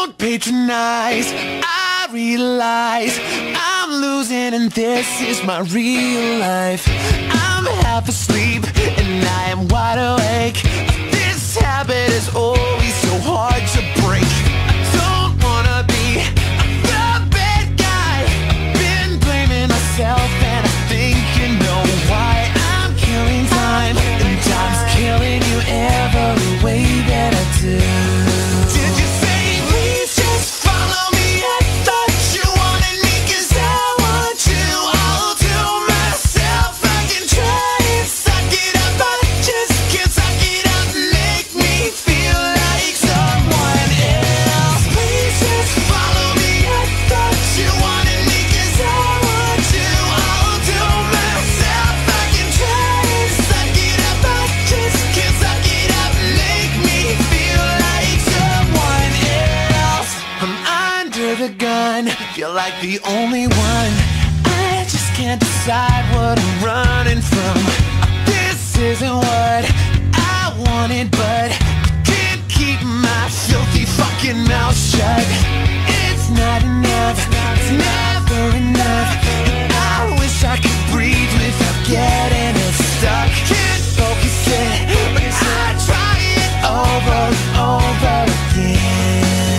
Don't patronize, I realize I'm losing and this is my real life. I'm half asleep and I am wide awake. This habit is always so hard to break. I don't wanna be the bad guy. I've been blaming myself and I think you know why. I'm killing time and time's killing you every way that I do. Did you say please just follow me? I thought you wanted me 'cause I want you. I'll do myself. I can try and suck it up, but I just can't suck it up. Make me feel like someone else. Please just follow me. I thought you wanted me 'cause I want you. I'll do myself. I can try and suck it up, but I just can't suck it up. Make me feel like someone else. I'm under the gun, feel like the only one. I just can't decide what I'm running from. This isn't what I wanted, but I can't keep my filthy